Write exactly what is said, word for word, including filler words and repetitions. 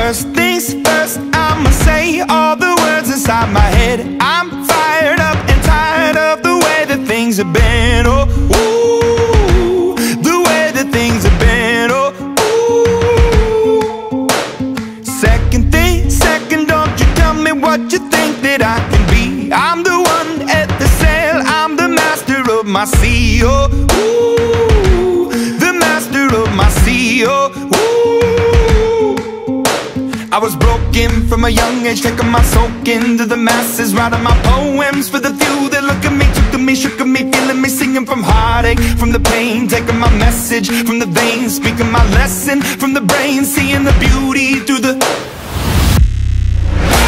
First things first, I'ma say all the words inside my head. I'm fired up and tired of the way that things have been. Oh, ooh, the way that things have been. Oh, ooh. Second thing, second, don't you tell me what you think that I can be. I'm the one at the sail, I'm the master of my sea. Oh, ooh, the master of my sea. Oh, ooh. I was broken from a young age, taking my soak into the masses, writing my poems for the few that look at me, took to me, shook at me, feeling me, singing from heartache, from the pain, taking my message from the veins, speaking my lesson from the brain, seeing the beauty through the